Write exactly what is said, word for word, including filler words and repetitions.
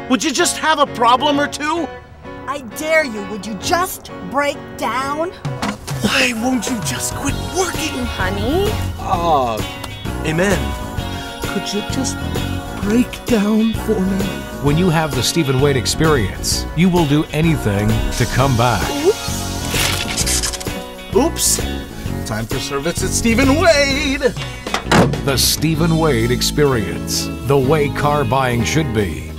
Would you just have a problem or two? I dare you, would you just break down? Why won't you just quit working? Honey? Ah, amen. Could you just break down for me? When you have the Stephen Wade experience, you will do anything to come back. Oops. Time for service at Stephen Wade. The Stephen Wade experience. The way car buying should be.